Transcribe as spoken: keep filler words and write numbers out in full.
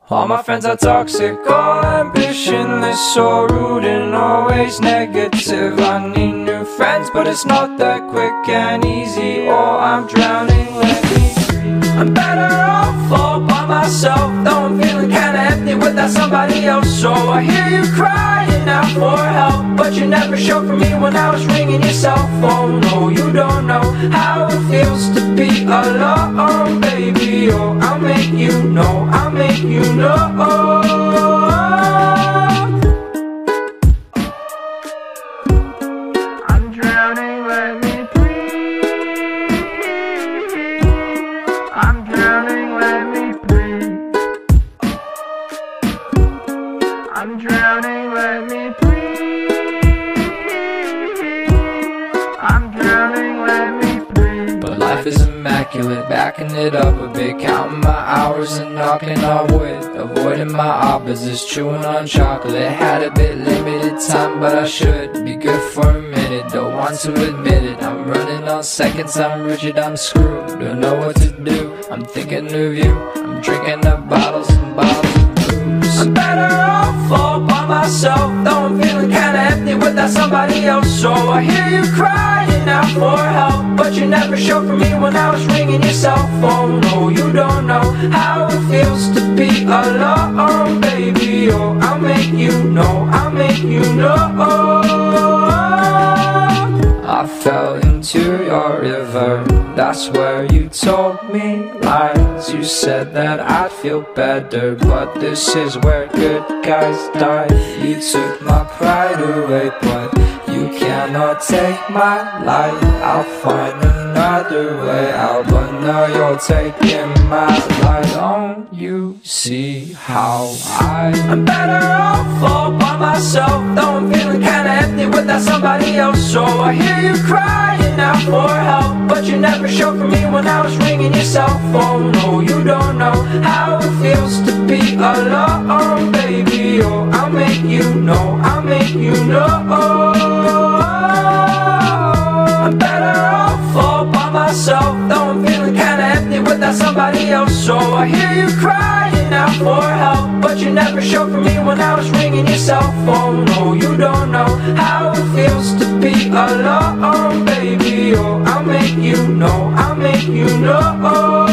All my friends are toxic, all ambitionless, so rude and always negative. I need new friends, but it's not that quick and easy, or I'm drowning, let me breathe. I'm better off all by myself, though I'm feeling kinda empty without somebody else. So I hear you crying out for help, but you never showed for me when I was ringing your cell phone. No, you don't know how it feels to be alone, baby. Oh, I'll make you know, I'll make you know. I'm drowning, let me breathe. I'm drowning, let me breathe. I'm drowning, let me breathe. I'm drowning, let me breathe. But life is immaculate, backing it up a bit, counting my hours and knocking on wood, avoiding my opposites, chewing on chocolate. Had a bit limited time, but I should be good for a minute. Don't want to admit it, I'm running on seconds, I'm rigid, I'm screwed. Don't know what to do, I'm thinking of you. I'm drinking up bottles and bottles of booze. I'm better off all by myself, though I'm feeling kinda empty without somebody else. So I hear you crying out for help, but you never showed for me when I was ringing your cell phone. No, you don't know how it feels to be alone, baby. Oh, I'll make you know, I'll make you know. I fell into your river, that's where you told me lies. You said that I'd feel better, but this is where good guys die. You took my pride away, but you cannot take my life. I'll find another way out, but now you're taking my life. Don't you see how I I'm better off all by myself, though I'm feeling kinda empty without somebody else. So I hear you crying out for help, but you never showed for me when I was ringing your cell phone. No, you don't know how it feels to be alone, baby. Oh, I'll make you know, I'll make you know. I'm better off all by myself, though I'm feeling kinda empty without somebody else. So I hear you crying out for help, but you never showed for me when I was ringing your cell phone. No, you don't know how it feels to be alone, baby. Oh, I'll make you know, I'll make you know.